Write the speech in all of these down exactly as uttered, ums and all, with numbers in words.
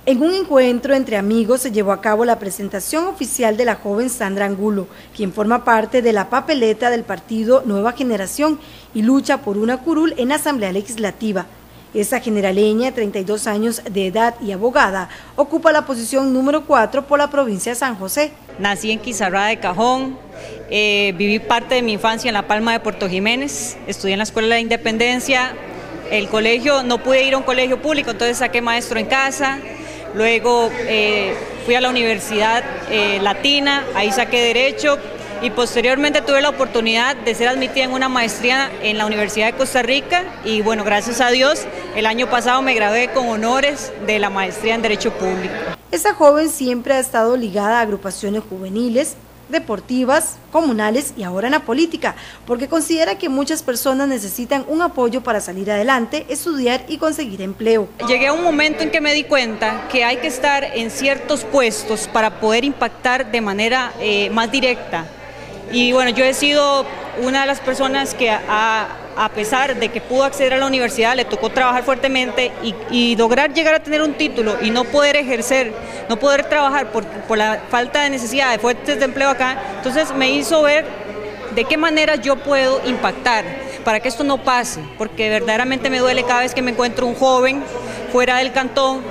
En un encuentro entre amigos se llevó a cabo la presentación oficial de la joven Sandra Angulo, quien forma parte de la papeleta del partido Nueva Generación y lucha por una curul en la Asamblea Legislativa. Esa generaleña, de treinta y dos años de edad y abogada, ocupa la posición número cuatro por la provincia de San José. Nací en Quizarrá de Cajón, eh, viví parte de mi infancia en La Palma de Puerto Jiménez, estudié en la Escuela de la Independencia, el colegio, no pude ir a un colegio público, entonces saqué maestro en casa. Luego eh, fui a la Universidad eh, Latina, ahí saqué Derecho y posteriormente tuve la oportunidad de ser admitida en una maestría en la Universidad de Costa Rica y bueno, gracias a Dios, el año pasado me gradué con honores de la maestría en Derecho Público. Esta joven siempre ha estado ligada a agrupaciones juveniles, deportivas, comunales y ahora en la política, porque considera que muchas personas necesitan un apoyo para salir adelante, estudiar y conseguir empleo. Llegué a un momento en que me di cuenta que hay que estar en ciertos puestos para poder impactar de manera eh, más directa. Y bueno, yo he sido una de las personas que a, a pesar de que pudo acceder a la universidad, le tocó trabajar fuertemente y, y lograr llegar a tener un título y no poder ejercer, no poder trabajar por, por la falta de necesidad de fuentes de empleo acá, entonces me hizo ver de qué manera yo puedo impactar para que esto no pase, porque verdaderamente me duele cada vez que me encuentro un joven fuera del cantón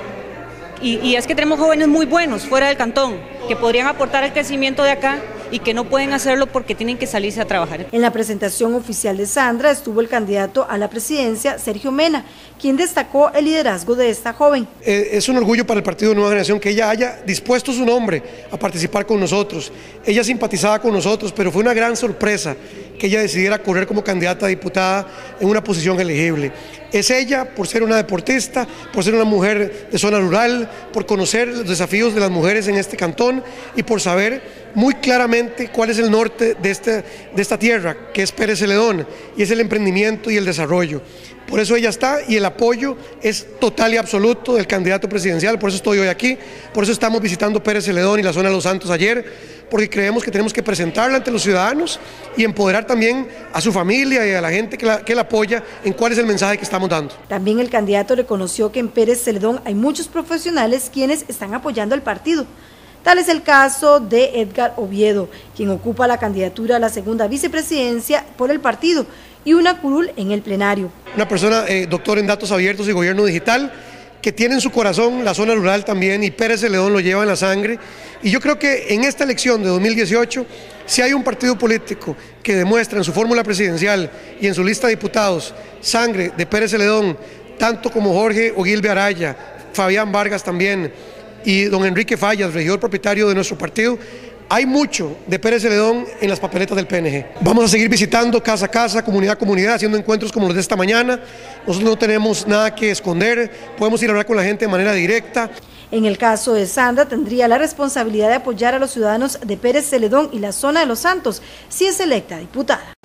y, y es que tenemos jóvenes muy buenos fuera del cantón que podrían aportar al crecimiento de acá y que no pueden hacerlo porque tienen que salirse a trabajar. En la presentación oficial de Sandra estuvo el candidato a la presidencia, Sergio Mena, quien destacó el liderazgo de esta joven. Eh, es un orgullo para el Partido Nueva Generación que ella haya dispuesto su nombre a participar con nosotros. Ella simpatizaba con nosotros, pero fue una gran sorpresa que ella decidiera correr como candidata a diputada en una posición elegible. Es ella por ser una deportista, por ser una mujer de zona rural, por conocer los desafíos de las mujeres en este cantón y por saber muy claramente cuál es el norte de, este, de esta tierra, que es Pérez Celedón, y es el emprendimiento y el desarrollo. Por eso ella está y el apoyo es total y absoluto del candidato presidencial, por eso estoy hoy aquí, por eso estamos visitando Pérez Celedón y la zona de Los Santos ayer, porque creemos que tenemos que presentarla ante los ciudadanos y empoderar también a su familia y a la gente que la, que la apoya en cuál es el mensaje que estamos dando. También el candidato reconoció que en Pérez Celedón hay muchos profesionales quienes están apoyando al partido. Tal es el caso de Edgar Oviedo, quien ocupa la candidatura a la segunda vicepresidencia por el partido y una curul en el plenario. Una persona eh, doctor en datos abiertos y gobierno digital, que tiene en su corazón la zona rural también y Pérez Celedón lo lleva en la sangre. Y yo creo que en esta elección de dos mil dieciocho, si hay un partido político que demuestra en su fórmula presidencial y en su lista de diputados sangre de Pérez Celedón, tanto como Jorge Ogilvy Araya, Fabián Vargas también, y don Enrique Fallas, regidor propietario de nuestro partido, hay mucho de Pérez Celedón en las papeletas del P N G. Vamos a seguir visitando casa a casa, comunidad a comunidad, haciendo encuentros como los de esta mañana. Nosotros no tenemos nada que esconder, podemos ir a hablar con la gente de manera directa. En el caso de Sandra, tendría la responsabilidad de apoyar a los ciudadanos de Pérez Celedón y la zona de Los Santos, si es electa diputada.